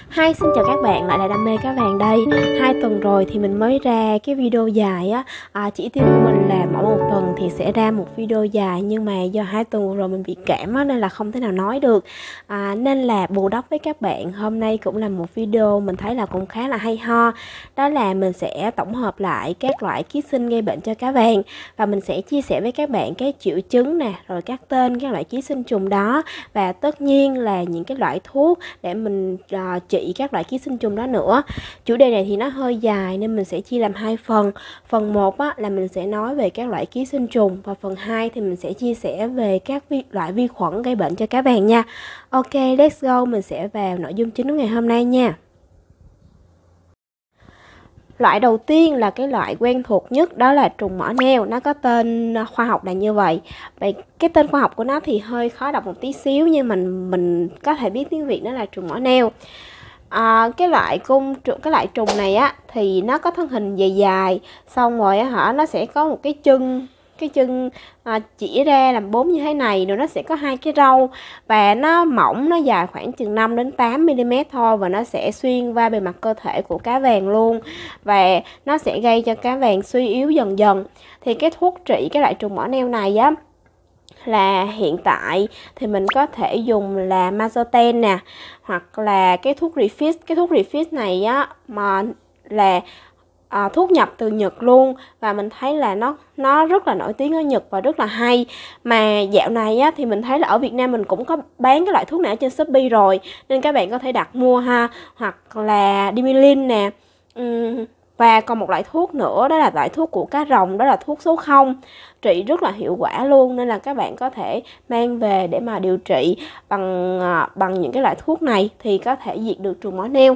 Hi, xin chào các bạn, lại là Đam mê cá vàng đây. 2 tuần rồi thì mình mới ra cái video dài á. Chỉ tiêu của mình là mỗi một tuần thì sẽ ra một video dài, nhưng mà do 2 tuần rồi mình bị cảm á, nên là không thể nào nói được. Nên là bù đắp với các bạn, hôm nay cũng là một video mình thấy là cũng khá là hay ho. Đó là mình sẽ tổng hợp lại các loại ký sinh gây bệnh cho cá vàng, và mình sẽ chia sẻ với các bạn cái triệu chứng nè, rồi các tên các loại ký sinh trùng đó, và tất nhiên là những cái loại thuốc để mình trị các loại ký sinh trùng đó nữa. Chủ đề này thì nó hơi dài nên mình sẽ chia làm 2 phần. Phần 1 á, là mình sẽ nói về các loại ký sinh trùng, và phần 2 thì mình sẽ chia sẻ về các loại vi khuẩn gây bệnh cho cá vàng nha. Ok, let's go, mình sẽ vào nội dung chính của ngày hôm nay nha. Loại đầu tiên là cái loại quen thuộc nhất, đó là trùng mỏ neo. Nó có tên khoa học là như vậy. Vậy cái tên khoa học của nó thì hơi khó đọc một tí xíu, nhưng mình có thể biết tiếng Việt nó là trùng mỏ neo. Cái loại trùng này á thì nó có thân hình dài dài, xong rồi nó sẽ có một cái chân chỉ ra làm 4 như thế này, rồi nó sẽ có 2 cái râu, và nó mỏng, nó dài khoảng chừng 5 đến 8 mm thôi, và nó sẽ xuyên qua bề mặt cơ thể của cá vàng luôn, và nó sẽ gây cho cá vàng suy yếu dần dần. Thì cái thuốc trị cái loại trùng mỏ neo này á là hiện tại thì mình có thể dùng là Mazoten nè, hoặc là cái thuốc Refix. Cái thuốc Refix này á mà là thuốc nhập từ Nhật luôn, và mình thấy là nó rất là nổi tiếng ở Nhật và rất là hay. Mà dạo này á thì mình thấy là ở Việt Nam mình cũng có bán cái loại thuốc này ở trên Shopee rồi, nên các bạn có thể đặt mua ha. Hoặc là Dimilin nè. Và còn một loại thuốc nữa, đó là loại thuốc của cá rồng, đó là thuốc số 0, trị rất là hiệu quả luôn, nên là các bạn có thể mang về để mà điều trị bằng những cái loại thuốc này thì có thể diệt được trùng mỏ neo.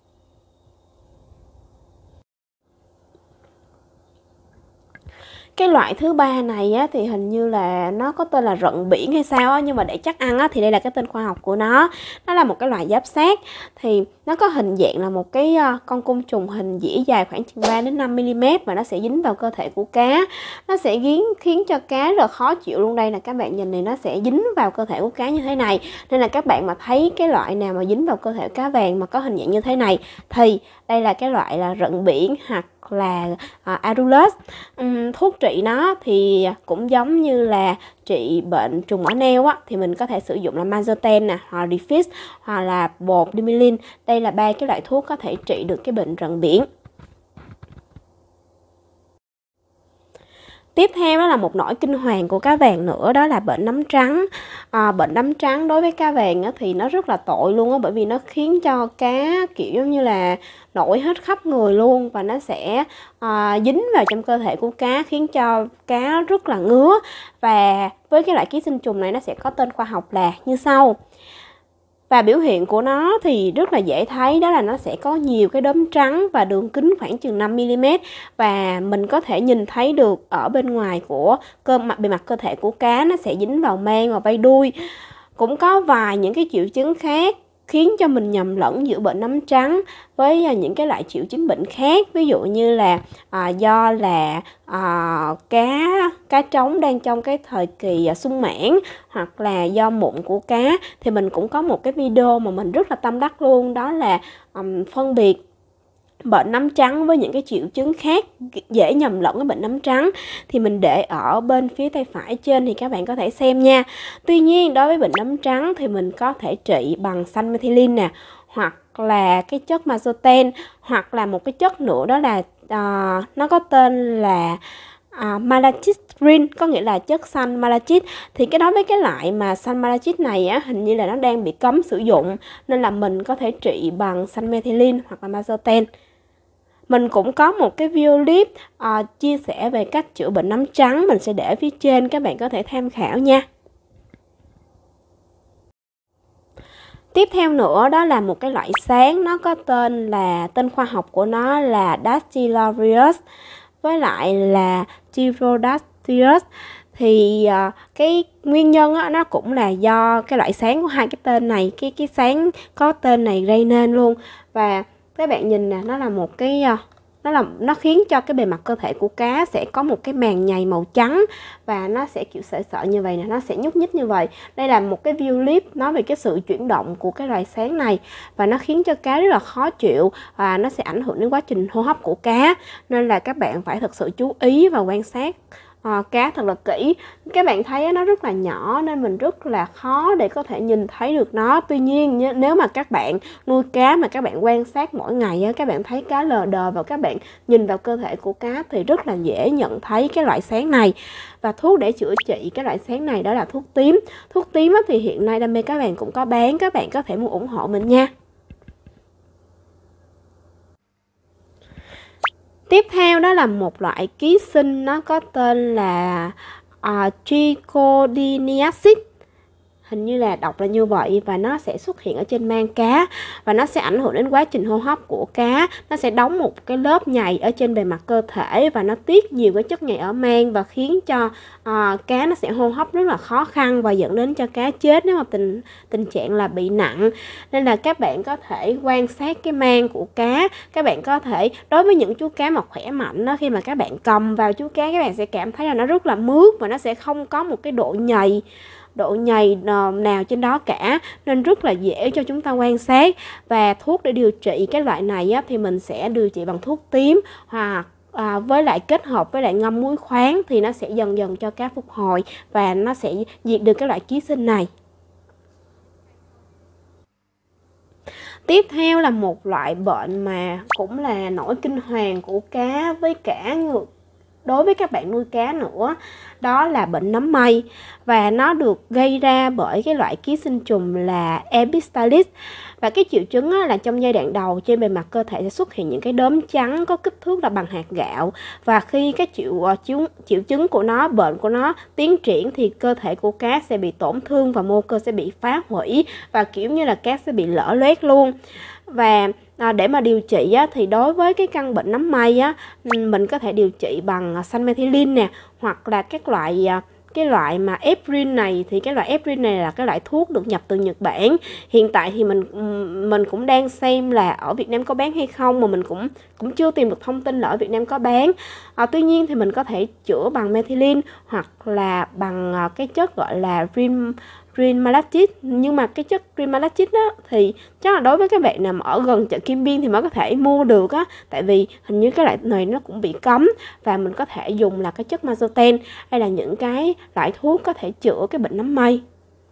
Cái loại thứ ba này á, thì hình như là nó có tên là rận biển hay sao á, nhưng mà để chắc ăn á, thì đây là cái tên khoa học của nó. Nó là một cái loại giáp xác, thì nó có hình dạng là một cái con côn trùng hình dĩa dài khoảng chừng 3 đến 5 mm, và nó sẽ dính vào cơ thể của cá. Nó sẽ khiến cho cá rất là khó chịu luôn. Đây là các bạn nhìn này, nó sẽ dính vào cơ thể của cá như thế này, nên là các bạn mà thấy cái loại nào mà dính vào cơ thể cá vàng mà có hình dạng như thế này thì đây là cái loại là rận biển hoặc là Aruleus. Thuốc trị nó thì cũng giống như là trị bệnh trùng mỏ neo á, thì mình có thể sử dụng là Mazoten nè, hoặc Refix, hoặc là bột Dimilin. Đây là 3 cái loại thuốc có thể trị được cái bệnh rận biển. Tiếp theo đó là một nỗi kinh hoàng của cá vàng nữa, đó là bệnh nấm trắng. Bệnh nấm trắng đối với cá vàng thì nó rất là tội luôn á, bởi vì nó khiến cho cá kiểu giống như là nổi hết khắp người luôn, và nó sẽ dính vào trong cơ thể của cá, khiến cho cá rất là ngứa. Và với cái loại ký sinh trùng này nó sẽ có tên khoa học là như sau. Và biểu hiện của nó thì rất là dễ thấy, đó là nó sẽ có nhiều cái đốm trắng và đường kính khoảng chừng 5 mm, và mình có thể nhìn thấy được ở bên ngoài của bề mặt cơ thể của cá, nó sẽ dính vào mang và vây đuôi. Cũng có vài những cái triệu chứng khác khiến cho mình nhầm lẫn giữa bệnh nấm trắng với những cái loại triệu chứng bệnh khác. Ví dụ như là do là cá trống đang trong cái thời kỳ sung mãn, hoặc là do mụn của cá. Thì mình cũng có một cái video mà mình rất là tâm đắc luôn, đó là phân biệt bệnh nấm trắng với những cái triệu chứng khác dễ nhầm lẫn với bệnh nấm trắng, thì mình để ở bên phía tay phải trên thì các bạn có thể xem nha. Tuy nhiên đối với bệnh nấm trắng thì mình có thể trị bằng xanh-methylene nè, hoặc là cái chất Mazoten, hoặc là một cái chất nữa, đó là nó có tên là malachitrin, có nghĩa là chất xanh malachit. Thì cái đó với cái loại mà xanh malachit này á, hình như là nó đang bị cấm sử dụng, nên là mình có thể trị bằng xanh-methylene hoặc là Mazoten. Mình cũng có một cái video clip chia sẻ về cách chữa bệnh nấm trắng, mình sẽ để phía trên, các bạn có thể tham khảo nha. Tiếp theo nữa đó là một cái loại sáng, nó có tên khoa học của nó là Dactylarius với lại là Gyrodactylus. Thì cái nguyên nhân á, nó cũng là do cái loại sáng của hai cái tên này, cái sáng có tên này gây nên luôn. Và các bạn nhìn nè, nó là một cái nó khiến cho cái bề mặt cơ thể của cá sẽ có một cái màng nhầy màu trắng và nó sẽ kiểu sợi sợi như vậy nè, nó sẽ nhúc nhích như vậy. Đây là một cái view clip nói về cái sự chuyển động của cái loài sáng này và nó khiến cho cá rất là khó chịu và nó sẽ ảnh hưởng đến quá trình hô hấp của cá, nên là các bạn phải thật sự chú ý và quan sát cá thật là kỹ. Các bạn thấy nó rất là nhỏ nên mình rất là khó để có thể nhìn thấy được nó. Tuy nhiên nếu mà các bạn nuôi cá mà các bạn quan sát mỗi ngày, các bạn thấy cá lờ đờ và các bạn nhìn vào cơ thể của cá thì rất là dễ nhận thấy cái loại sáng này. Và thuốc để chữa trị cái loại sáng này đó là thuốc tím. Thuốc tím thì hiện nay Đam mê Cá Vàng cũng có bán, các bạn có thể mua ủng hộ mình nha. Tiếp theo đó là một loại ký sinh, nó có tên là trichotillomyces. Hình như là đọc là như vậy, và nó sẽ xuất hiện ở trên mang cá và nó sẽ ảnh hưởng đến quá trình hô hấp của cá. Nó sẽ đóng một cái lớp nhầy ở trên bề mặt cơ thể và nó tiết nhiều cái chất nhầy ở mang và khiến cho cá nó sẽ hô hấp rất là khó khăn và dẫn đến cho cá chết nếu mà tình trạng là bị nặng. Nên là các bạn có thể quan sát cái mang của cá. Các bạn có thể, đối với những chú cá mà khỏe mạnh đó, khi mà các bạn cầm vào chú cá, các bạn sẽ cảm thấy là nó rất là mướt và nó sẽ không có một cái độ nhầy nào trên đó cả, nên rất là dễ cho chúng ta quan sát. Và thuốc để điều trị cái loại này thì mình sẽ điều trị bằng thuốc tím hoặc với lại kết hợp với lại ngâm muối khoáng thì nó sẽ dần dần cho cá phục hồi và nó sẽ diệt được cái loại ký sinh này. Tiếp theo là một loại bệnh mà cũng là nỗi kinh hoàng của cá với cả đối với các bạn nuôi cá nữa, đó là bệnh nấm mây. Và nó được gây ra bởi cái loại ký sinh trùng là Epistaxis. Và cái triệu chứng là trong giai đoạn đầu trên bề mặt cơ thể sẽ xuất hiện những cái đốm trắng có kích thước là bằng hạt gạo. Và khi cái triệu chứng của nó, bệnh của nó tiến triển thì cơ thể của cá sẽ bị tổn thương và mô cơ sẽ bị phá hủy và kiểu như là cá sẽ bị lở loét luôn. Và để mà điều trị thì đối với cái căn bệnh nấm mây mình có thể điều trị bằng xanmethylin nè, hoặc là cái loại mà Eprin này, thì cái loại Eprin này là cái loại thuốc được nhập từ Nhật Bản. Hiện tại thì mình cũng đang xem là ở Việt Nam có bán hay không, mà mình cũng chưa tìm được thông tin là ở Việt Nam có bán. Tuy nhiên thì mình có thể chữa bằng methylene hoặc là bằng cái chất gọi là Rinmalatit. Nhưng mà cái chất Rinmalatit thì chắc là đối với các bạn nào mà ở gần chợ Kim Biên thì mới có thể mua được tại vì hình như cái loại này nó cũng bị cấm. Và mình có thể dùng là cái chất Mazoten hay là những cái loại thuốc có thể chữa cái bệnh nấm mây.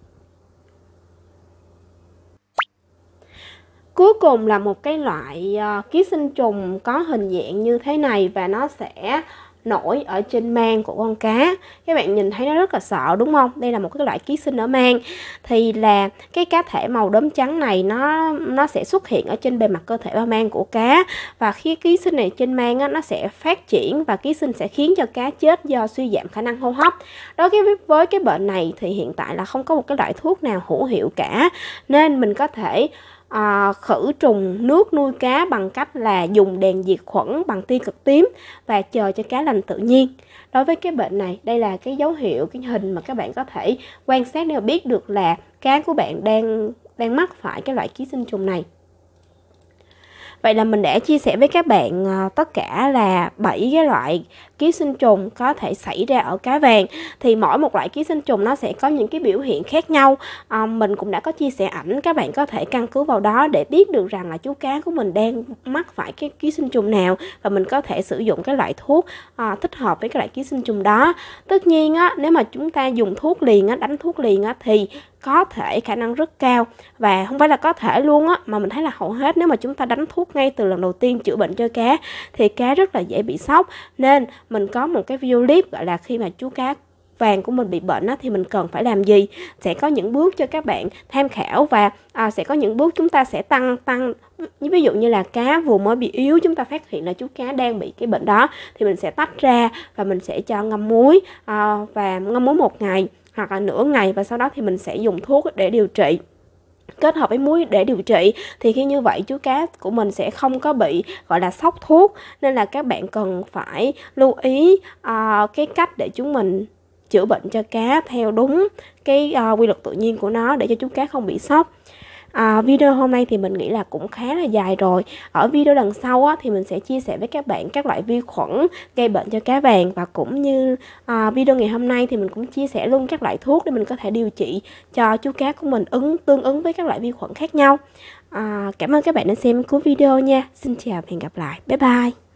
Cuối cùng là một cái loại ký sinh trùng có hình dạng như thế này và nó sẽ nổi ở trên mang của con cá. Các bạn nhìn thấy nó rất là sợ đúng không? Đây là một cái loại ký sinh ở mang. Thì là cái cá thể màu đốm trắng này nó sẽ xuất hiện ở trên bề mặt cơ thể và mang của cá. Và khi ký sinh này trên mang nó sẽ phát triển và ký sinh sẽ khiến cho cá chết do suy giảm khả năng hô hấp. Đối với cái bệnh này thì hiện tại là không có một cái loại thuốc nào hữu hiệu cả. Nên mình có thể khử trùng nước nuôi cá bằng cách là dùng đèn diệt khuẩn bằng tia cực tím và chờ cho cá lành tự nhiên. Đối với cái bệnh này, đây là cái dấu hiệu, cái hình mà các bạn có thể quan sát để biết được là cá của bạn đang mắc phải cái loại ký sinh trùng này. Vậy là mình đã chia sẻ với các bạn tất cả là 7 cái loại ký sinh trùng có thể xảy ra ở cá vàng. Thì mỗi một loại ký sinh trùng nó sẽ có những cái biểu hiện khác nhau. Mình cũng đã có chia sẻ ảnh, các bạn có thể căn cứ vào đó để biết được rằng là chú cá của mình đang mắc phải cái ký sinh trùng nào. Và mình có thể sử dụng cái loại thuốc thích hợp với cái loại ký sinh trùng đó. Tất nhiên nếu mà chúng ta dùng thuốc liền, đánh thuốc liền thì có thể khả năng rất cao, và không phải là có thể luôn mà mình thấy là hầu hết nếu mà chúng ta đánh thuốc ngay từ lần đầu tiên chữa bệnh cho cá thì cá rất là dễ bị sốc. Nên mình có một cái video clip gọi là khi mà chú cá vàng của mình bị bệnh thì mình cần phải làm gì. Sẽ có những bước cho các bạn tham khảo và sẽ có những bước chúng ta sẽ tăng. Ví dụ như là cá vừa mới bị yếu, chúng ta phát hiện là chú cá đang bị cái bệnh đó thì mình sẽ tách ra và mình sẽ cho ngâm muối và ngâm muối 1 ngày hoặc là nửa ngày, và sau đó thì mình sẽ dùng thuốc để điều trị, kết hợp với muối để điều trị. Thì khi như vậy chú cá của mình sẽ không có bị gọi là sốc thuốc. Nên là các bạn cần phải lưu ý cái cách để chúng mình chữa bệnh cho cá theo đúng cái quy luật tự nhiên của nó để cho chú cá không bị sốc. Video hôm nay thì mình nghĩ là cũng khá là dài rồi. Ở video lần sau á, thì mình sẽ chia sẻ với các bạn các loại vi khuẩn gây bệnh cho cá vàng, và cũng như video ngày hôm nay thì mình cũng chia sẻ luôn các loại thuốc để mình có thể điều trị cho chú cá của mình tương ứng với các loại vi khuẩn khác nhau. Cảm ơn các bạn đã xem cuối video nha. Xin chào và hẹn gặp lại. Bye bye.